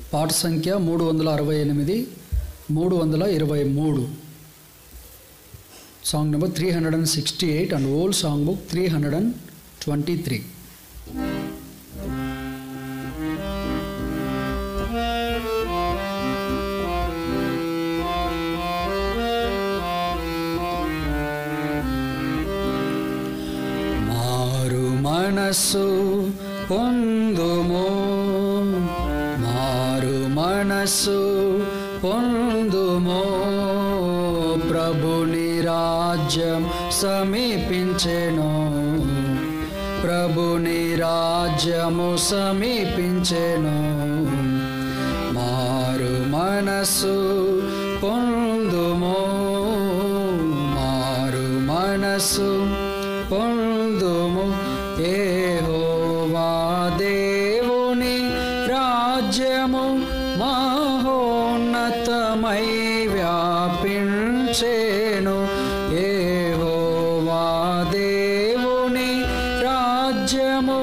పాట సంఖ్య 368, 323. Song number 368 and old song book 323. మారు మనసు పొందుము, మారు మనసు పొందుము, ప్రభుని రాజ్యం సమీపించెను, ప్రభుని రాజ్యము సమీపించెను. మారు మనసు పొందుము, మారు మనసు పొందుము, యెహోవా దేవుని రాజ్యము మహోన్నతమై వ్యాపించెను. యెహోవా దేవుని రాజ్యము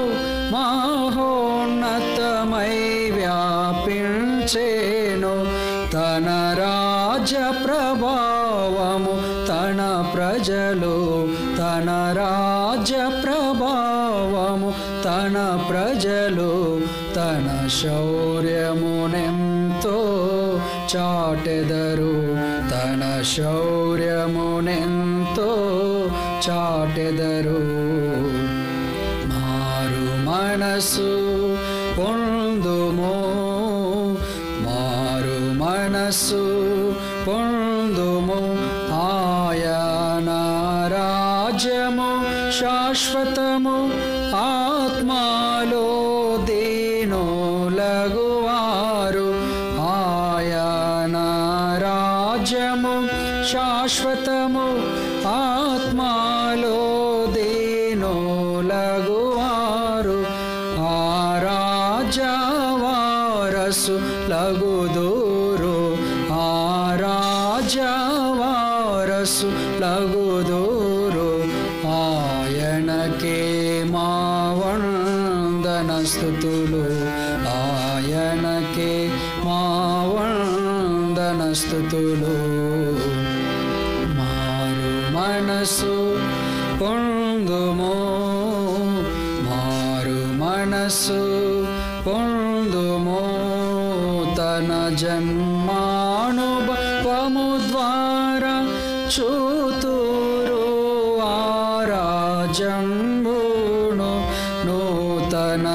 మహోన్నతమై వ్యాపించెను. తన రాజ్య ప్రభావము తన ప్రజలు, తన రాజ్య ప్రభావము తన ప్రజలు, తన శౌర్యమునెంతో చాటెదరు, తన శౌర్యమునెంతో చాటెదరు. మారు మనసు పొందుము, మారు మనసు పొందుము, ఆయన రాజ్యము శాశ్వతము, ఆత్మలో దీనులగువారు. ఆయన రాజ్యము శాశ్వతము, ఆత్మలో దీనులగువారు. ఆ రాజవారసు లగుదూరు, ఆ రాజవారసు లగుదూరు. ఆయనకే మా వందన స్తుతులు, ఆయనకే మా వందన స్తుతులు. మారు మనసు పొందుము, మారు మనసు పొందుము, తన జన్మానుభవము ద్వారా చూతురు ఆ రాజ్యంబును. నూతన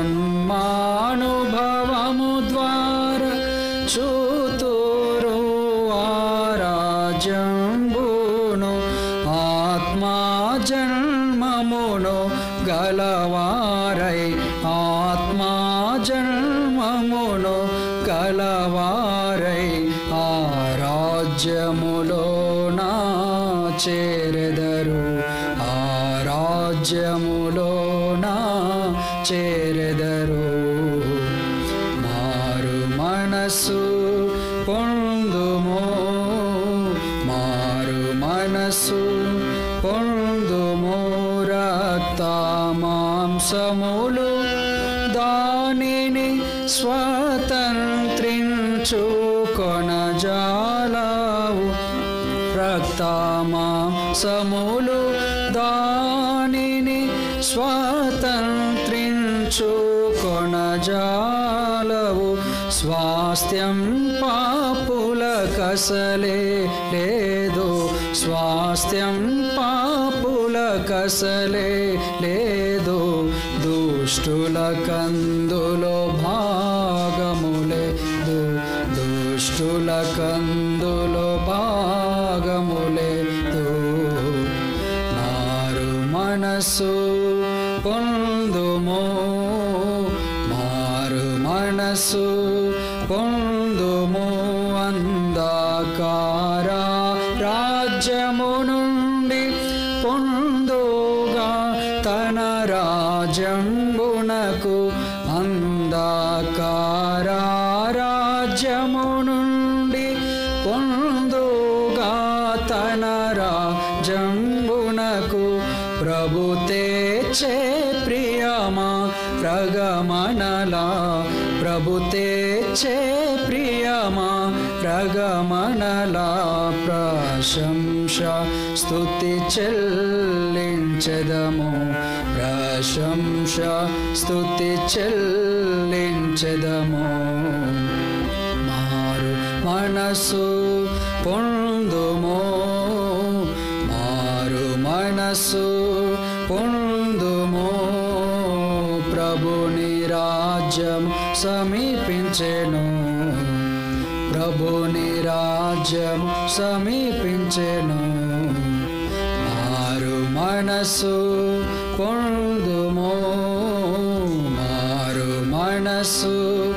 జన్మానుభవము ద్వారా చూతురు ఆ రాజ్యంబును. ఆత్మా జన్మమును గలవారై, ఆత్మా జన్మమును గలవారై ఆ రాజ్యములో నా చేరెదరు, ఆ రాజ్యములో నా చేరెదరు. మారు మనసు పొందుము, మారు మనసు పొందుము, రక్త మాంసములు దానిని స్వతంత్రించుకొనజాలవు. రక్త మాంసములు దానిని స్వతంత్రించుకొనజాలవు. స్వాస్థ్యం పాపుల కసలే లేదు, స్వాస్థ్యం పాపుల కసలే లేదు. దుష్టుల కందులో భాగములేదు, దుష్టుల కందులో భాగములేదు. మారు మనసు పొందుము, మారు మనసు పొందుము, అంధకార రాజ్యము నుండి పొందుగా తన రాజ్యంబునకు. అంధకార రాజ్యము నుండి పొందుగా తన రాజ్యంబునకు. ప్రభు తెచ్చే ప్రియమా రగమనలా, ప్రభు తెచ్చే ప్రియమా రగమనలా ప్రశంస స్తుతి చెల్లించెదము ప్రశంస స్తుతి చెల్లించెదము మారు మనసు పొందుమో మారు మనసు పొందుమో ప్రభుని రాజ్యం సమీపించెను ప్రభుని రాజ్యం సమీపించెను మారు మనసు పొందుమో మారు మనసు